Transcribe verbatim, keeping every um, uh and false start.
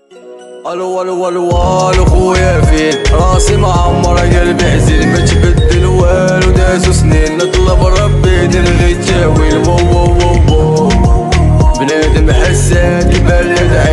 الو الو الو الو خويا فين راسي معمرة قلبي حزين ما تبدل والو دازو سنين نطلب ربي دير غير التاويل. وو وو وو بنادم حسان يبان لي